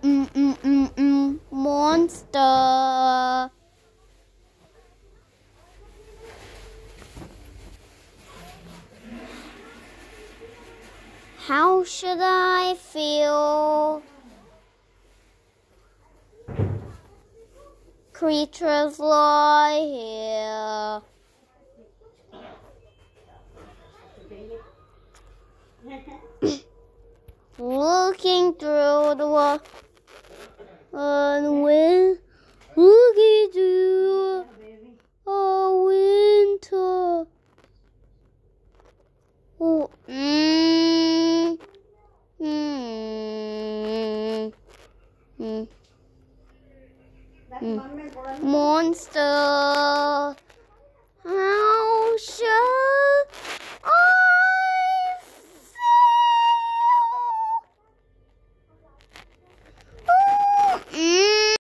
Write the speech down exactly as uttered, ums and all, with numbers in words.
mm, mm, mm, mm, monster. How should I feel? Creatures lie here. Looking through the wall, and when looking through a winter. Oh, mm, mm, mm, mm. Monster. How should